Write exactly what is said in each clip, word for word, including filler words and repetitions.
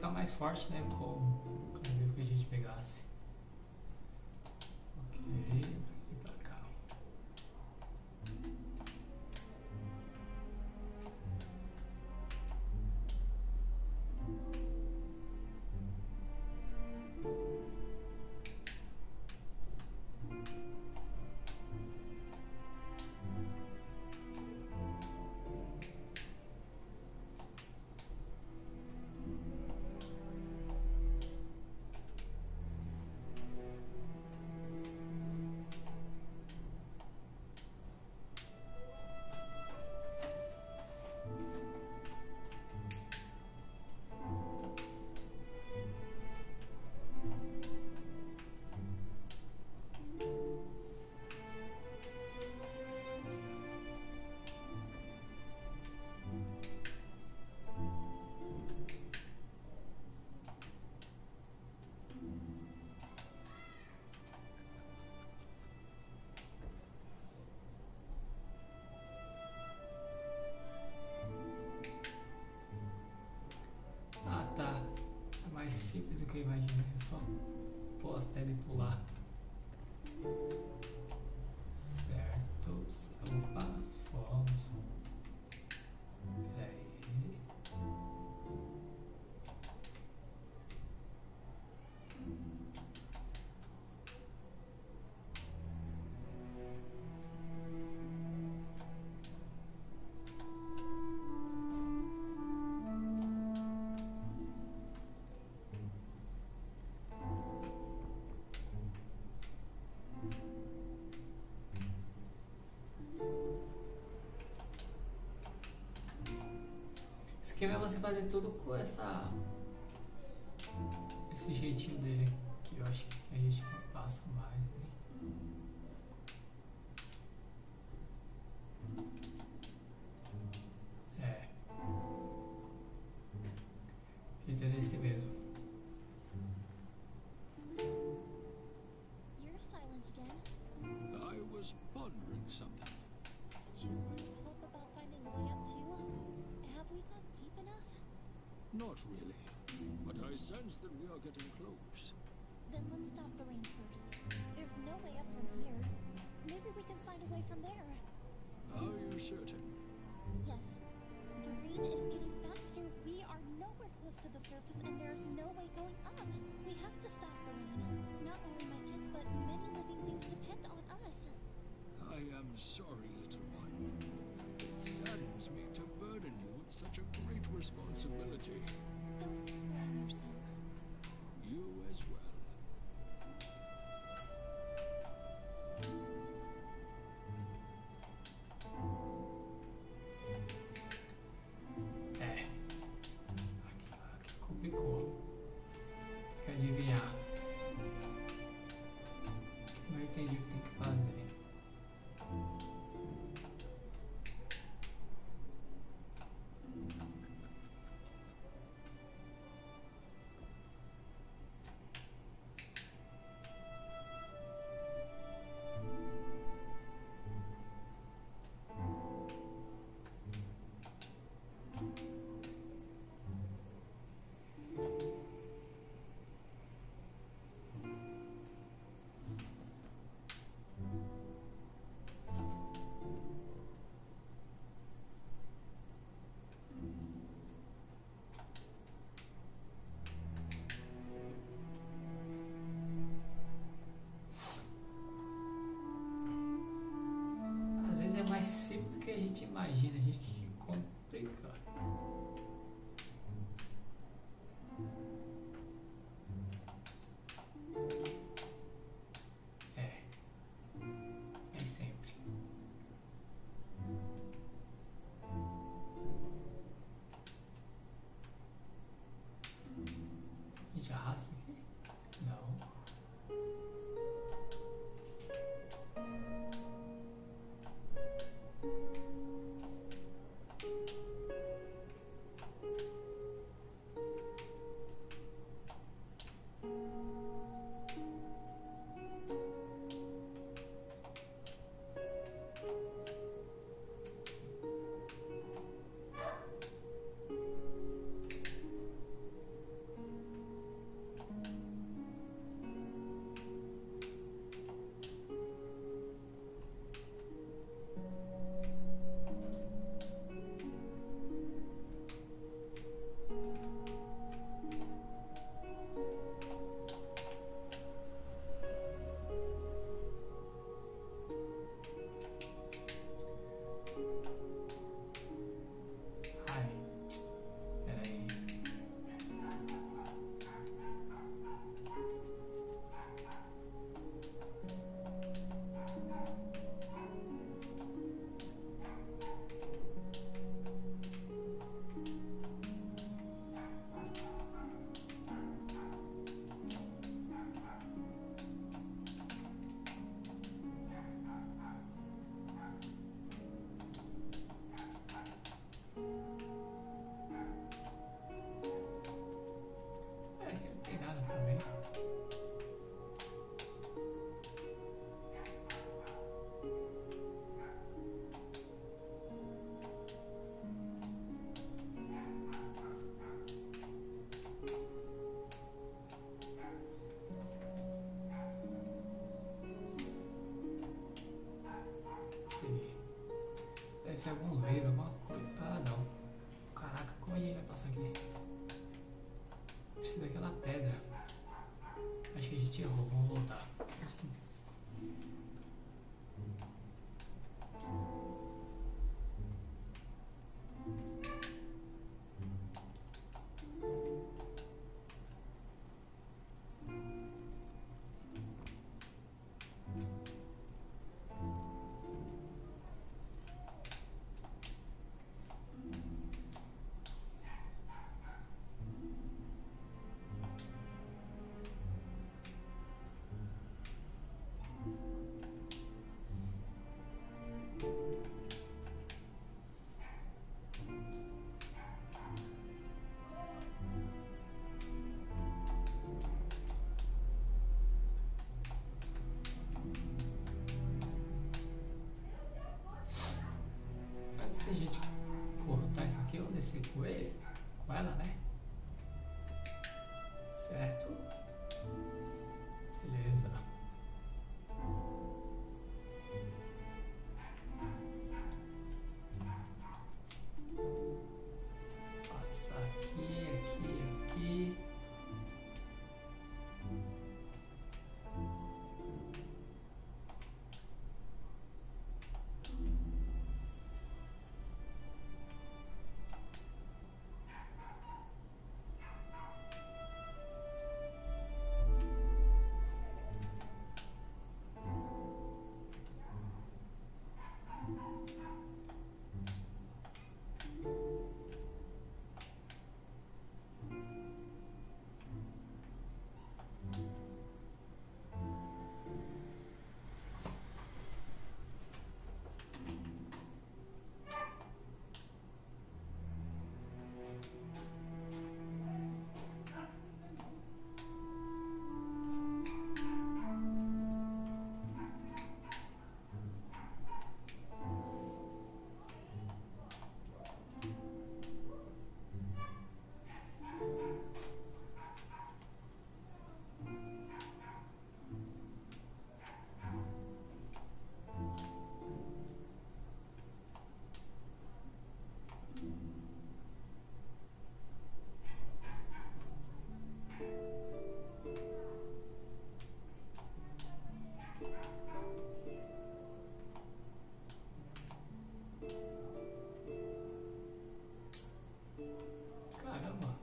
ficar mais forte, né? Com cada vez que a gente pegasse. Ok, e pra cá. Ah, tá. É mais simples do que eu imaginei. É só pôr as pedras e pular. Certo. Opa, fomos. Peraí. O esquema é você fazer tudo com essa esse jeitinho dele que eu acho que a gente não passa mais, né? É. O jeito é desse mesmo. You're silent again. I was pondering something. Did you lose hope about finding a way up too? Have we gone deep enough? Not really, but I sense that we are getting close. Then let's stop the rain first. There's no way up from here. Maybe we can find a way from there. Are you certain? Yes. The rain is getting faster. We are nowhere close to the surface, and there's no way going up. We have to stop the rain. Not only my kids, but many living things depend on us. I am sorry, little one. It saddens me to burden you with such a great responsibility. Don't blame yourself. You as well. É. Aqui, aqui complicou. Tem que adivinhar. Não entendi o que tem que fazer. Às vezes é mais simples do que a gente imagina, a gente que complica. É, nem sempre. A gente arrasta aqui? Não. ser algum livro, alguma coisa. Ah, não. Caraca, como a gente vai passar aqui? Preciso daquela pedra. Acho que a gente errou, vamos voltar. Antes da gente cortar isso aqui, eu descer com ele, com ela, né? Certo? Beleza. Passar aqui, aqui, aqui. Caramba.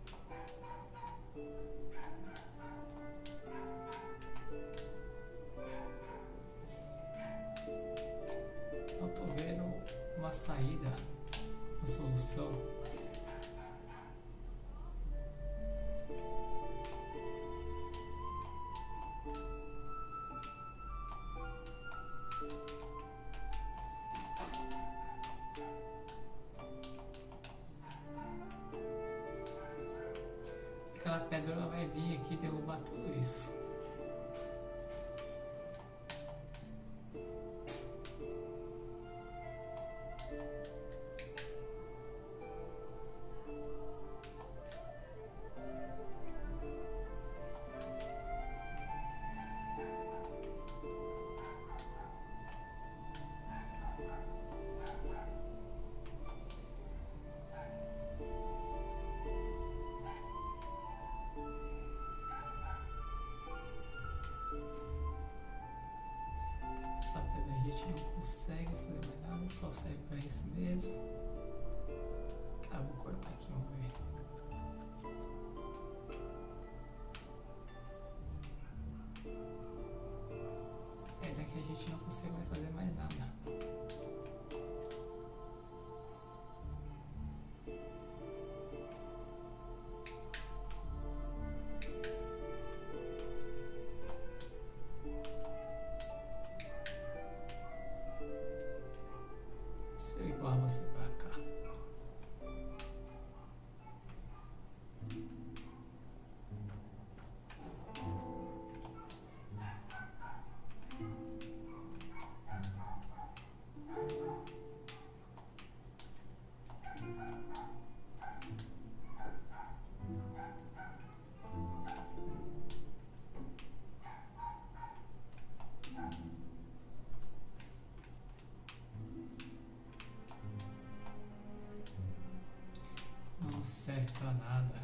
Não tô vendo uma saída, uma solução. Aquela pedra ela vai vir aqui e derrubar tudo isso. Essa pedra a gente não consegue fazer mais nada, só serve pra isso mesmo. Cara, vou cortar aqui, vamos ver. É, daqui a gente não consegue mais fazer mais nada. Deixa eu igual você pra cá. serve pra nada.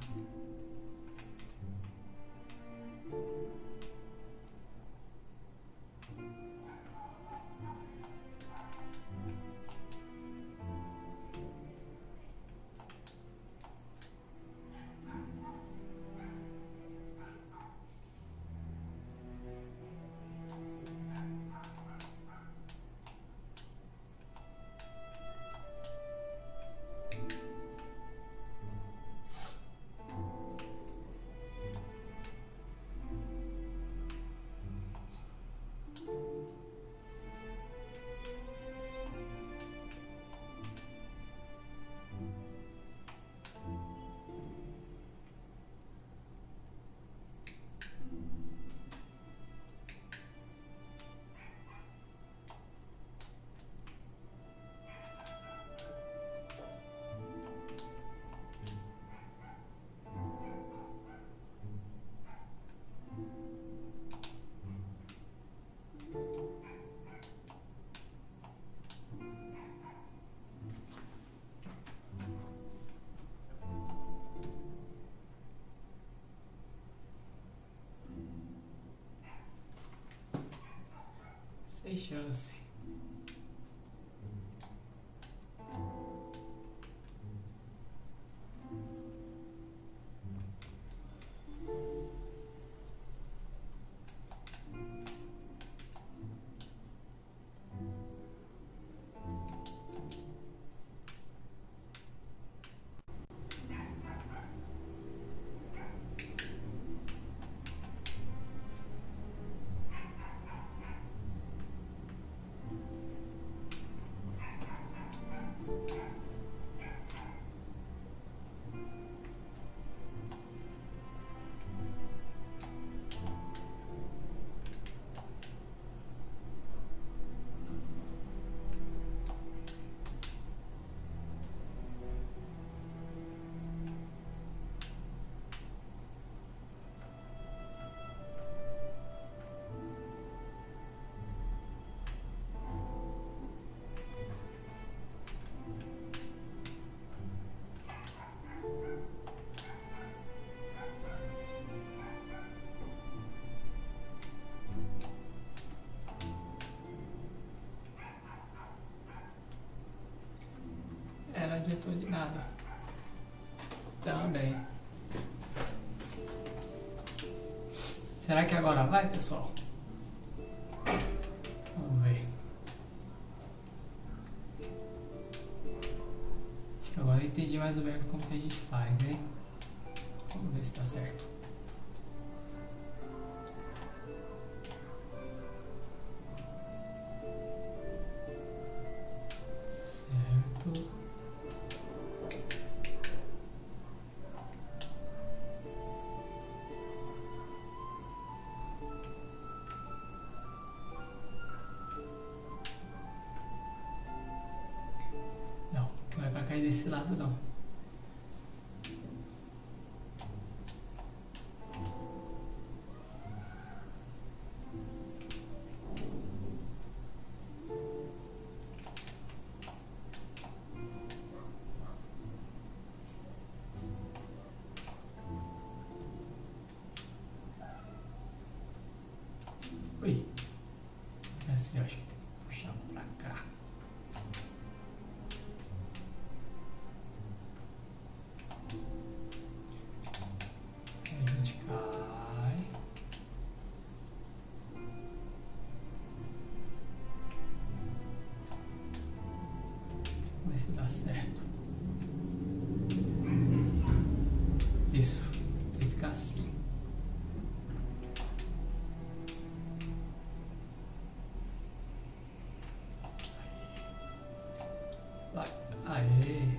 Sem chance. Não adiantou de nada. Também. Será que agora vai, pessoal? Vamos ver. Acho que agora eu entendi mais ou menos como que a gente faz, né? Vamos ver se tá certo. Certo. Cair desse lado não. Ui. Assim, eu acho que tem que puxar pra cá. Ver se dá certo. Isso, tem que ficar assim. Vai, aê.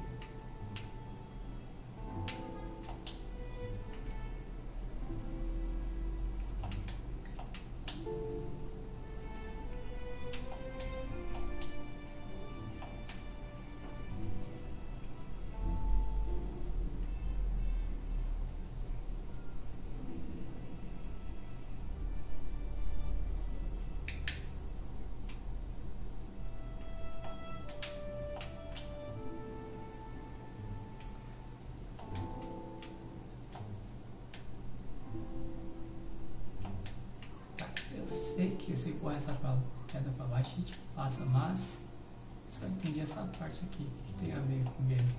que se empurrar essa pra, pedra pra baixo a gente passa, mas só entendi essa parte aqui, o que, que tem a ver com o game.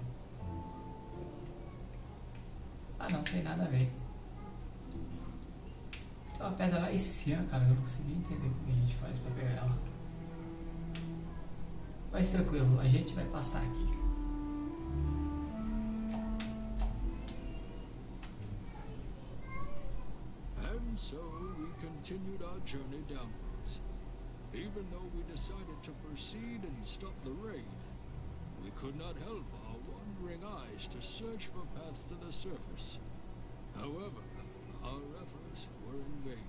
Ah, não tem nada a ver. Tem uma pedra lá em cima, cara, eu não consegui entender como a gente faz pra pegar ela. Mas tranquilo, a gente vai passar aqui. And so we continued our journey downwards. Even though we decided to proceed and stop the rain, we could not help our wandering eyes to search for paths to the surface. However, our efforts were in vain.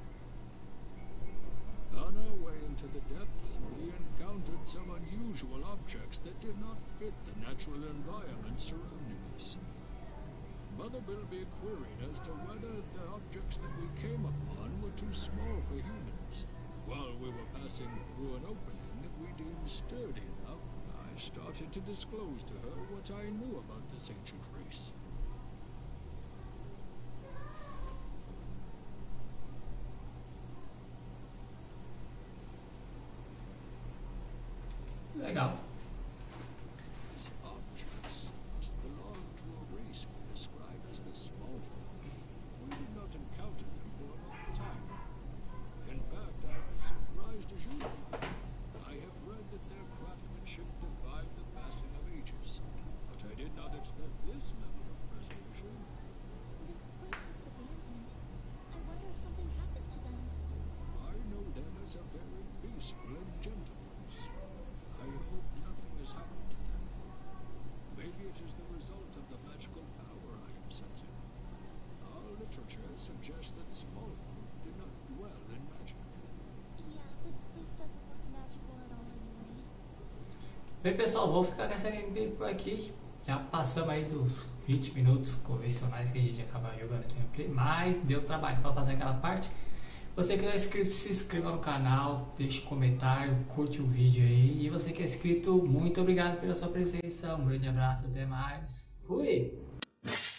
On our way into the depths, we encountered some unusual objects that did not fit the natural environment surrounding us. Mother Bilby queried as to whether the objects that we came upon were too small for humans. While we were passing through an opening that we deemed sturdy enough, I started to disclose to her what I knew about this ancient race. Legal. These objects must belong to a race we describe as the small folk. We did not encounter them for a long time. In fact, I was surprised as usual. I have read that their craftsmanship defied the passing of ages, but I did not expect this level of preservation. This place looks abandoned. I wonder if something happened to them. I know them as a very peaceful and gentle race. I hope nothing has happened to them. Maybe it is the result of the magical power I am sensing. Our literature suggests that small folk did not dwell in magic. Yeah, this place doesn't look magical at all anyway. Bem pessoal, vou ficar com essa gameplay por aqui. Já passamos aí dos vinte minutos convencionais que a gente acaba jogando a gameplay, mas deu trabalho para fazer aquela parte. Você que não é inscrito, se inscreva no canal, deixe um comentário, curte o vídeo aí. E você que é inscrito, muito obrigado pela sua presença. Um grande abraço, até mais. Fui!